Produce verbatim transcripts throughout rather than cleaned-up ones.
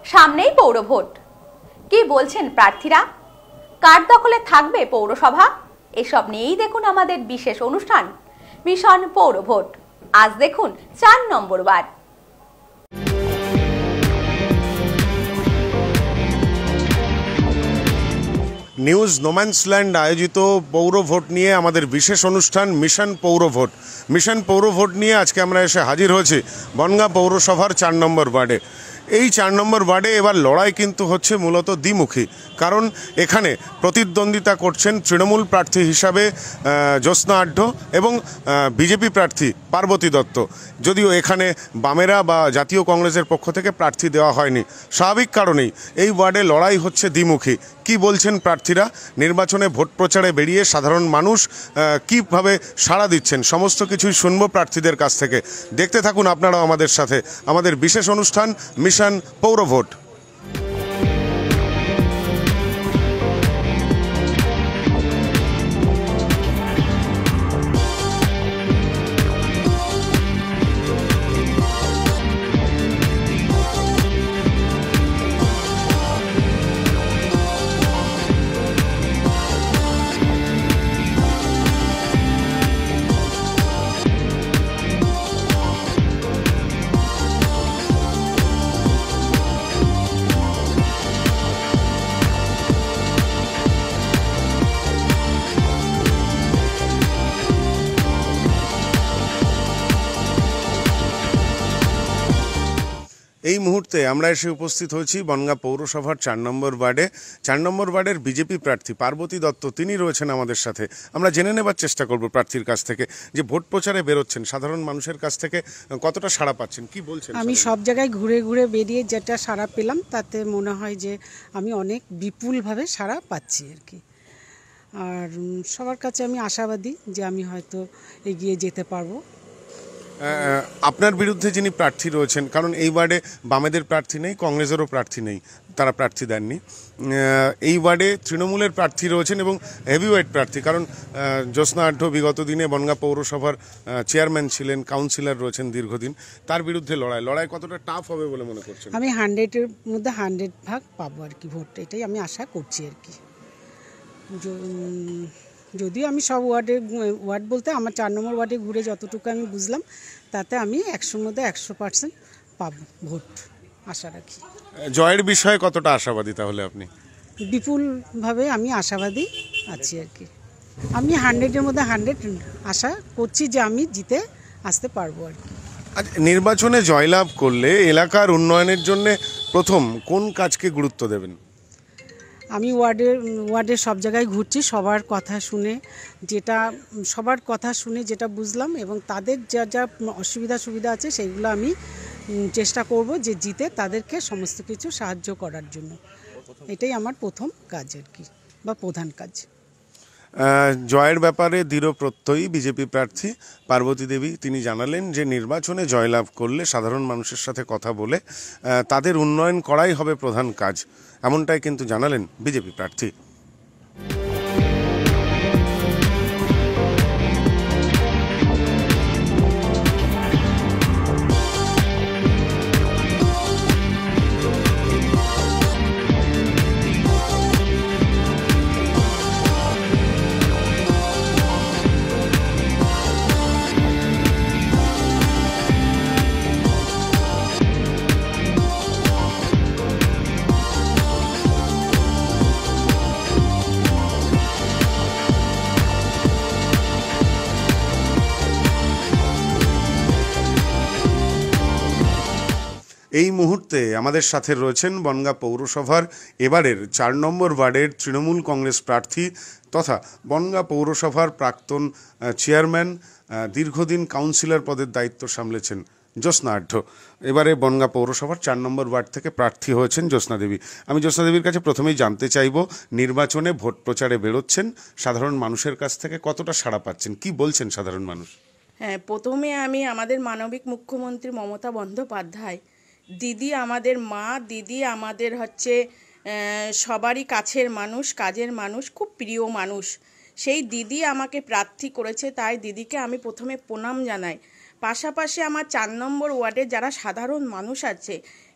সামনেই পৌর ভোট, কি বলছেন প্রার্থীরা? কার দখলে থাকবে পৌরসভা? এসব নিয়েই দেখুন আমাদের বিশেষ অনুষ্ঠান মিশন পৌর ভোট। আজ দেখুন চার নম্বর ওয়ার্ড। নিউজ নোম্যান্সল্যান্ড আয়োজিত পৌর ভোট নিয়ে আমাদের বিশেষ অনুষ্ঠান মিশন পৌর ভোট। মিশন পৌর ভোট নিয়ে আজকে আমরা এসে হাজির হয়েছি বনগাঁ পৌরসভার চার নম্বর ওয়ার্ডে। এই চার নম্বর ওয়ার্ডে এবার লড়াই কিন্তু হচ্ছে মূলত দ্বিমুখী, কারণ এখানে প্রতিদ্বন্দ্বিতা করছেন তৃণমূল প্রার্থী হিসাবে জ্যোৎস্না আঢ্য এবং বিজেপি প্রার্থী পার্বতী দত্ত। যদিও এখানে বামেরা বা জাতীয় কংগ্রেসের পক্ষ থেকে প্রার্থী দেওয়া হয়নি। স্বাভাবিক কারণেই এই ওয়ার্ডে লড়াই হচ্ছে দ্বিমুখী। কি বলছেন প্রার্থীরা? নির্বাচনে ভোট প্রচারে বেরিয়ে সাধারণ মানুষ কীভাবে সাড়া দিচ্ছেন, সমস্ত কিছুই শুনবো প্রার্থীদের কাছ থেকে। দেখতে থাকুন আপনারাও আমাদের সাথে আমাদের বিশেষ অনুষ্ঠান মিশন পৌর ভোট। এই মুহূর্তে আমরা এসে উপস্থিত হয়েছি বনগাঁ পৌরসভার চার নম্বর ওয়ার্ডে। চার নম্বর ওয়ার্ডের বিজেপি প্রার্থী পার্বতী দত্ত তিনি রয়েছেন আমাদের সাথে। আমরা জেনে নেবার চেষ্টা করব প্রার্থীর কাছ থেকে যে ভোট প্রচারে বেরোচ্ছেন, সাধারণ মানুষের কাছ থেকে কতটা সাড়া পাচ্ছেন, কি বলছেন? আমি সব জায়গায় ঘুরে ঘুরে বেরিয়ে যেটা সাড়া পেলাম তাতে মনে হয় যে আমি অনেক বিপুলভাবে সাড়া পাচ্ছি আর কি। আর সবার কাছে আমি আশাবাদী যে আমি হয়তো এগিয়ে যেতে পারবো। আপনার বিরুদ্ধে যিনি প্রার্থী রয়েছেন, কারণ এই ওয়ার্ডে বামেদের প্রার্থী নেই, কংগ্রেসেরও প্রার্থী নেই, তারা প্রার্থী দেননি। এই ওয়ার্ডে তৃণমূলের প্রার্থী রয়েছেন এবং হেভিওয়েট প্রার্থী, কারণ জ্যোৎস্না আঢ্য বিগত দিনে বনগাঁ পৌরসভার চেয়ারম্যান ছিলেন, কাউন্সিলর রয়েছেন দীর্ঘদিন। তার বিরুদ্ধে লড়াই লড়াই কতটা টাফ হবে বলে মনে করছেন? আমি হান্ড্রেডের মধ্যে হান্ড্রেড ভাগ পাবো আর কি ভোট, এটাই আমি আশা করছি আর কি। যদিও আমি সব ওয়ার্ডে ওয়ার্ড বলতে আমার চার নম্বর ওয়ার্ডে ঘুরে যতটুকু আমি বুঝলাম তাতে আমি একশোর মধ্যে একশো পার্সেন্ট পাবো ভোট আশা রাখি। জয়ের বিষয়ে কতটা আশাবাদী তাহলে আপনি? বিপুলভাবে আমি আশাবাদী আছি আর কি। আমি হান্ড্রেডের মধ্যে হান্ড্রেড আশা করছি যে আমি জিতে আসতে পারবো আর কি। আচ্ছা, নির্বাচনে জয়লাভ করলে এলাকার উন্নয়নের জন্য প্রথম কোন কাজকে গুরুত্ব দেবেন? আমি ওয়ার্ডের ওয়ার্ডের সব জায়গায় ঘুরছি, সবার কথা শুনে যেটা সবার কথা শুনে যেটা বুঝলাম এবং তাদের যা যা অসুবিধা সুবিধা আছে সেইগুলো আমি চেষ্টা করব যে জিতে তাদেরকে সমস্ত কিছু সাহায্য করার জন্য। এটাই আমার প্রথম কাজ আর কি, বা প্রধান কাজ। জয়ের ব্যাপারে দৃঢ় প্রত্যয়ী বিজেপি প্রার্থী পার্বতী দেবী তিনি জানালেন যে নির্বাচনে জয়লাভ করলে সাধারণ মানুষের সাথে কথা বলে তাদের উন্নয়ন করাই হবে প্রধান কাজ, এমনটাই কিন্তু জানালেন বিজেপি প্রার্থী। এই মুহূর্তে আমাদের সাথে রয়েছেন বনগাঁ পৌরসভার এবারের চার নম্বর ওয়ার্ডের তৃণমূল কংগ্রেস প্রার্থী তথা বনগাঁ পৌরসভার প্রাক্তন চেয়ারম্যান, দীর্ঘদিন কাউন্সিলর পদের দায়িত্ব সামলেছেন জ্যোৎস্না আঢ্য। এবারে বনগাঁ পৌরসভার চার নম্বর ওয়ার্ড থেকে প্রার্থী হয়েছেন জ্যোৎস্না দেবী। আমি জ্যোৎস্না দেবীর কাছে প্রথমেই জানতে চাইব, নির্বাচনে ভোট প্রচারে বেরোচ্ছেন, সাধারণ মানুষের কাছ থেকে কতটা সাড়া পাচ্ছেন, কি বলছেন সাধারণ মানুষ? হ্যাঁ, প্রথমে আমি আমাদের মানবিক মুখ্যমন্ত্রী মমতা বন্দ্যোপাধ্যায় দিদি, আমাদের মা দিদি, আমাদের হচ্ছে সবারই কাছের মানুষ, কাজের মানুষ, খুব প্রিয় মানুষ। সেই দিদি আমাকে প্রার্থী করেছে, তাই দিদিকে আমি প্রথমে প্রণাম জানাই। পাশাপাশি আমার চার নম্বর ওয়ার্ডে যারা সাধারণ মানুষ আছে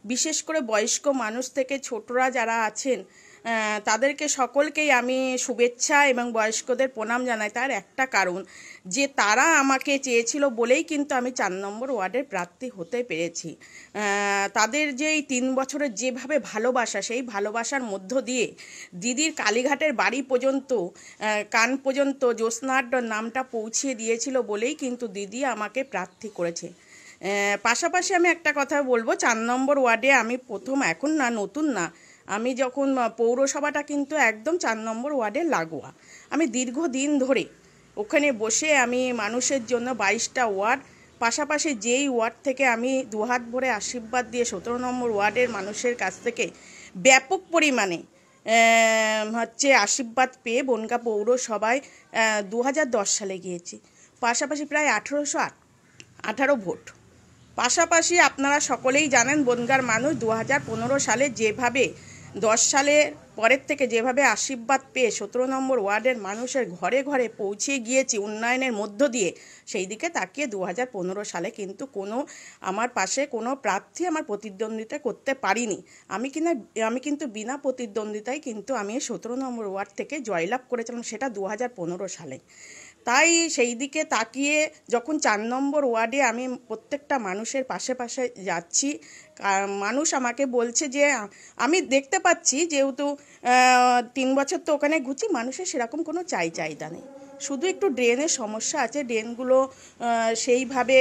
বিশেষ করে বয়স্ক মানুষ থেকে ছোটরা যারা আছেন তাদেরকে সকলকেই আমি শুভেচ্ছা এবং বয়স্কদের প্রণাম জানাই। তার একটা কারণ যে তারা আমাকে চেয়েছিল বলেই কিন্তু আমি চার নম্বর ওয়ার্ডের প্রার্থী হতে পেরেছি। তাদের যে এই তিন বছরের যেভাবে ভালোবাসা, সেই ভালোবাসার মধ্য দিয়ে দিদির কালীঘাটের বাড়ি পর্যন্ত, কান পর্যন্ত জ্যোৎস্নার নামটা পৌঁছিয়ে দিয়েছিল বলেই কিন্তু দিদি আমাকে প্রার্থী করেছে। পাশাপাশি আমি একটা কথা বলবো, চার নম্বর ওয়ার্ডে আমি প্রথম, এখন না, নতুন না, আমি যখন পৌরসভাটা কিন্তু একদম চার নম্বর ওয়ার্ডে লাগোয়া। আমি দীর্ঘদিন ধরে ওখানে বসে আমি মানুষের জন্য বাইশটা ওয়ার্ড, পাশাপাশি যেই ওয়ার্ড থেকে আমি দুহাত ভরে আশীর্বাদ দিয়ে সতেরো নম্বর ওয়ার্ডের মানুষের কাছ থেকে ব্যাপক পরিমাণে হচ্ছে আশীর্বাদ পেয়ে বনগাঁ পৌরসভায় দু হাজার দশ সালে গিয়েছি। পাশাপাশি প্রায় আঠেরোশো আঠারো ভোট। পাশাপাশি আপনারা সকলেই জানেন বনগাঁর মানুষ দু হাজার পনেরো সালে যেভাবে, দশ সালের পরের থেকে যেভাবে আশীর্বাদ পেয়ে সতেরো নম্বর ওয়ার্ডের মানুষের ঘরে ঘরে পৌঁছে গিয়েছি উন্নয়নের মধ্য দিয়ে, সেই দিকে তাকিয়ে দু হাজার পনেরো সালে কিন্তু কোনো আমার পাশে কোনো প্রার্থী আমার প্রতিদ্বন্দ্বিতা করতে পারিনি। আমি কিনা আমি কিন্তু বিনা প্রতিদ্বন্দ্বিতায় কিন্তু আমি সতেরো নম্বর ওয়ার্ড থেকে জয়লাভ করেছিলাম, সেটা দু হাজার পনেরো সালে। তাই সেই দিকে তাকিয়ে যখন চার নম্বর ওয়ার্ডে আমি প্রত্যেকটা মানুষের পাশে পাশে যাচ্ছি, মানুষ আমাকে বলছে যে, আমি দেখতে পাচ্ছি যেহেতু তিন বছর তো ওখানে ঘুরছি, মানুষের সেরকম কোনো চাই চাহিদা নেই, শুধু একটু ড্রেনের সমস্যা আছে। ড্রেনগুলো সেইভাবে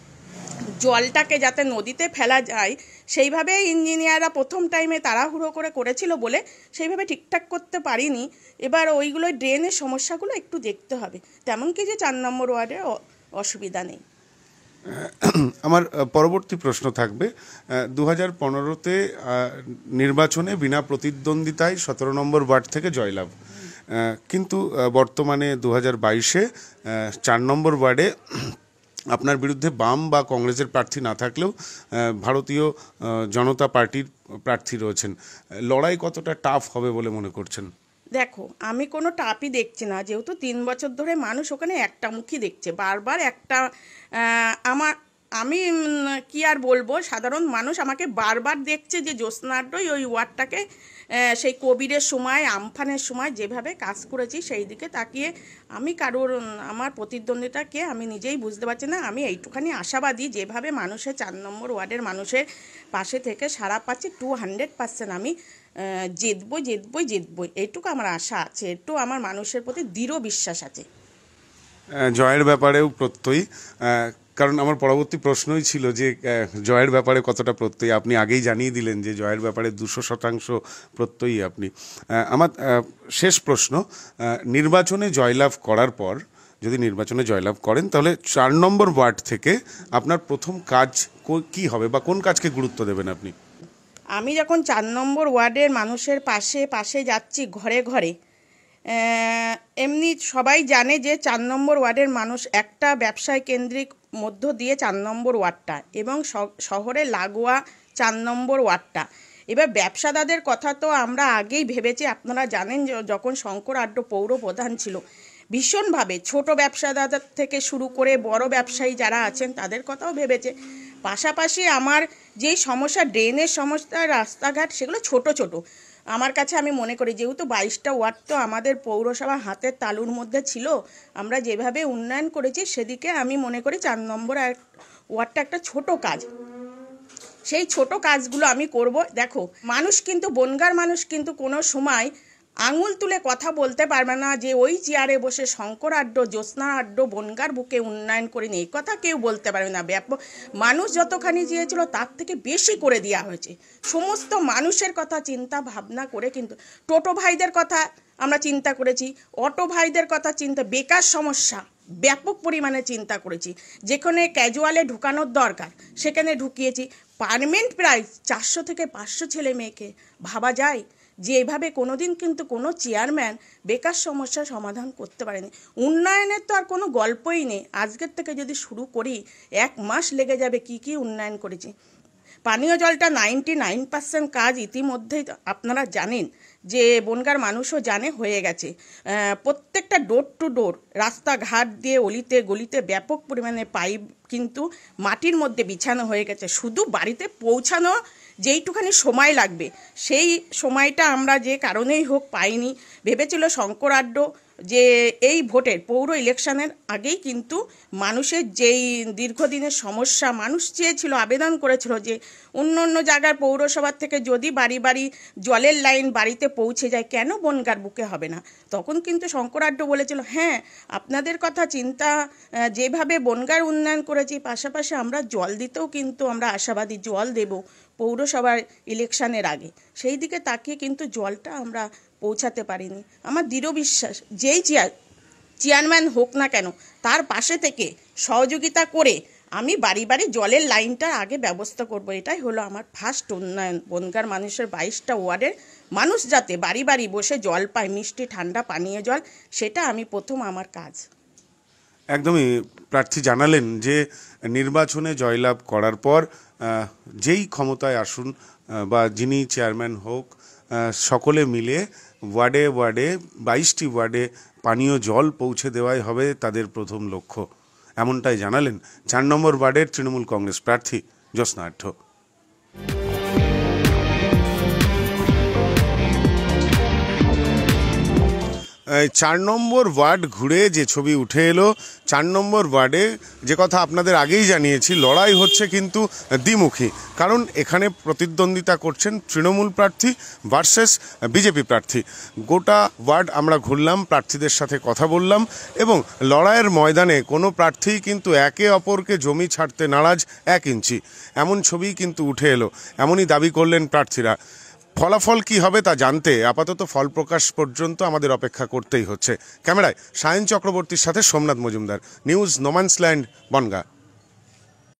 জলটাকে যাতে নদীতে ফেলা যায় সেইভাবে ইঞ্জিনিয়াররা প্রথম টাইমে তাড়াহুড়ো করে করেছিল বলে সেইভাবে ঠিকঠাক করতে পারিনি। এবার ওইগুলো ড্রেনের সমস্যাগুলো একটু দেখতে হবে, তেমন কি যে চার নম্বর ওয়ার্ডে অসুবিধা নেই। আমার পরবর্তী প্রশ্ন থাকবে, দু হাজার পনেরোতে নির্বাচনে বিনা প্রতিদ্বন্দ্বিতায় সতেরো নম্বর ওয়ার্ড থেকে জয়লাভ, কিন্তু বর্তমানে দু হাজার বাইশে চার নম্বর ওয়ার্ডে আপনার বিরুদ্ধে বাম বা কংগ্রেসের প্রার্থী না থাকলেও ভারতীয় জনতা পার্টির প্রার্থী রয়েছেন। লড়াই কতটা টাফ হবে বলে মনে করছেন? দেখো, আমি কোনো টাপই দেখছি না, যেহেতু তিন বছর ধরে মানুষ ওখানে একটা মুখী দেখছে, বারবার একটা, আমার আমি কি আর বলবো, সাধারণ মানুষ আমাকে বারবার দেখছে যে জ্যোৎস্নাড্ডই ওই ওয়ার্ডটাকে সেই কোভিডের সময়, আমফানের সময় যেভাবে কাজ করেছি সেই দিকে তাকিয়ে আমি কারোর আমার প্রতিদ্বন্দ্বিতাকে আমি নিজেই বুঝতে পারছি না। আমি এইটুখানি আশাবাদী, যেভাবে মানুষের চার নম্বর ওয়ার্ডের মানুষের পাশে থেকে সারা পাচ্ছি, টু হান্ড্রেড পার্সেন্ট আমি জিতবই জিতবই জিতবই এইটুকু আমার আশা আছে, একটু আমার মানুষের প্রতি দৃঢ় বিশ্বাস আছে। জয়ের ব্যাপারেও প্রত্যয়ী, কারণ আমার পরবর্তী প্রশ্নই ছিল যে জয়ের ব্যাপারে কতটা প্রত্যয়ী। আপনি আগেই জানিয়ে দিলেন যে জয়ের ব্যাপারে দুশো শতাংশ প্রত্যয়ী আপনি। আমার শেষ প্রশ্ন, নির্বাচনে জয়লাভ করার পর, যদি নির্বাচনে জয়লাভ করেন, তাহলে চার নম্বর ওয়ার্ড থেকে আপনার প্রথম কাজ কি হবে বা কোন কাজকে গুরুত্ব দেবেন আপনি? আমি যখন চার নম্বর ওয়ার্ডের মানুষের পাশে পাশে যাচ্ছি, ঘরে ঘরে, এমনি সবাই জানে যে চার নম্বর ওয়ার্ডের মানুষ একটা ব্যবসায় কেন্দ্রিক মধ্য দিয়ে চার নম্বর ওয়ার্ডটা এবং শহরে লাগোয়া চার নম্বর ওয়ার্ডটা। এবার ব্যবসাদারদের কথা তো আমরা আগেই ভেবেছি, আপনারা জানেন যখন শঙ্কর আড্ড পৌর প্রধান ছিল, ভীষণভাবে ছোট ব্যবসাদার থেকে শুরু করে বড় ব্যবসায়ী যারা আছেন তাদের কথাও ভেবেছে। পাশাপাশি আমার যেই সমস্যা, ড্রেনের সমস্যা, রাস্তাঘাট, সেগুলো ছোট ছোট আমার কাছে আমি মনে করি, যেহেতু বাইশটা ওয়ার্ড তো আমাদের পৌরসভা হাতের তালুর মধ্যে ছিল, আমরা যেভাবে উন্নয়ন করেছি সেদিকে আমি মনে করি চার নম্বর ওয়ার্ডটা একটা ছোট কাজ, সেই ছোট কাজগুলো আমি করব। দেখো, মানুষ কিন্তু, বনগাঁর মানুষ কিন্তু কোনো সময় আঙুল তুলে কথা বলতে পারবে না যে ওই চেয়ারে বসে শঙ্কর আড্ড, জ্যোৎস্না আড্ড বনগাঁর বুকে উন্নয়ন করেনি, এই কথা কেউ বলতে পারবে না। ব্যাপক মানুষ যতখানি চেয়েছিল তার থেকে বেশি করে দেওয়া হয়েছে। সমস্ত মানুষের কথা চিন্তা ভাবনা করে কিন্তু টোটো ভাইদের কথা আমরা চিন্তা করেছি, অটো ভাইদের কথা চিন্তা, বেকার সমস্যা ব্যাপক পরিমাণে চিন্তা করেছি, যেখানে ক্যাজুয়ালে ঢুকানোর দরকার সেখানে ঢুকিয়েছি। পার্মানেন্ট প্রায় চারশো থেকে পাঁচশো ছেলে মেয়েকে ভাবা যায় যে এভাবে কোনোদিন কিন্তু কোনো চেয়ারম্যান বেকার সমস্যার সমাধান করতে পারেনি। উন্নয়নের তো আর কোনো গল্পই নেই, আজকের থেকে যদি শুরু করি এক মাস লেগে যাবে কি কি উন্নয়ন করেছি। পানীয় জলটা নাইনটি নাইন পার্সেন্ট কাজ ইতিমধ্যেই আপনারা জানেন, যে বনগাঁর মানুষও জানে হয়ে গেছে। প্রত্যেকটা ডোর টু ডোর রাস্তাঘাট দিয়ে অলিতে গলিতে ব্যাপক পরিমাণে পাইপ কিন্তু মাটির মধ্যে বিছানো হয়ে গেছে, শুধু বাড়িতে পৌঁছানো যেইটুখানি সময় লাগবে সেই সময়টা আমরা যে কারণেই হোক পাইনি। ভেবেছিল শঙ্করাড্য যে এই ভোটের পৌর ইলেকশনের আগেই কিন্তু মানুষের যেই দীর্ঘদিনের সমস্যা মানুষ চেয়েছিল, আবেদন করেছিল যে অন্য অন্য জায়গার পৌরসভার থেকে যদি বাড়ি বাড়ি জলের লাইন বাড়িতে পৌঁছে যায় কেন বনগাঁর বুকে হবে না। তখন কিন্তু শঙ্করাড্য বলেছিল হ্যাঁ আপনাদের কথা চিন্তা, যেভাবে বনগাঁর উন্নয়ন করেছি পাশাপাশি আমরা জল দিতেও কিন্তু আমরা আশাবাদী, জল দেব পৌরসভার ইলেকশনের আগে। সেই দিকে তাকিয়ে কিন্তু জলটা আমরা পৌঁছাতে পারিনি। আমার দৃঢ় বিশ্বাস যেই চেয়ার চেয়ারম্যান হোক না কেন তার পাশে থেকে সহযোগিতা করে আমি বাড়ি বাড়ি জলের লাইনটার আগে ব্যবস্থা করব। এটাই হলো আমার ফার্স্ট উন্নয়ন। বনগাঁর মানুষের বাইশটা ওয়ার্ডের মানুষ যাতে বাড়ি বাড়ি বসে জল পায়, মিষ্টি ঠান্ডা পানীয় জল, সেটা আমি প্রথম আমার কাজ। একদমই প্রার্থী জানালেন যে নির্বাচনে জয়লাভ করার পর যেই ক্ষমতায় আসুন বা যিনি চেয়ারম্যান হোক সকলে মিলে ওয়ার্ডে ওয়ার্ডে বাইশটি ওয়ার্ডে পানীয় জল পৌঁছে দেওয়াই হবে তাদের প্রথম লক্ষ্য, এমনটাই জানালেন চার নম্বর ওয়ার্ডের তৃণমূল কংগ্রেস প্রার্থী জ্যোৎস্না আঢ্য। চার নম্বর ওয়ার্ড ঘুরে যে ছবি উঠে এলো, চার নম্বর ওয়ার্ডে যে কথা আপনাদের আগেই জানিয়েছি, লড়াই হচ্ছে কিন্তু দ্বিমুখী, কারণ এখানে প্রতিদ্বন্দ্বিতা করছেন তৃণমূল প্রার্থী ভার্সেস বিজেপি প্রার্থী। গোটা ওয়ার্ড আমরা ঘুরলাম, প্রার্থীদের সাথে কথা বললাম এবং লড়াইয়ের ময়দানে কোনো প্রার্থীই কিন্তু একে অপরকে জমি ছাড়তে নারাজ এক ইঞ্চি, এমন ছবি কিন্তু উঠে এলো, এমনই দাবি করলেন প্রার্থীরা। ফলাফল কি হবে তা জানতে আপাতত ফল প্রকাশ পর্যন্ত আমাদের অপেক্ষা করতেই হচ্ছে। ক্যামেরায় সায়ন চক্রবর্তীর সাথে সোমনাথ মজুমদার, নিউজ নোম্যান্সল্যান্ড, বনগাঁ।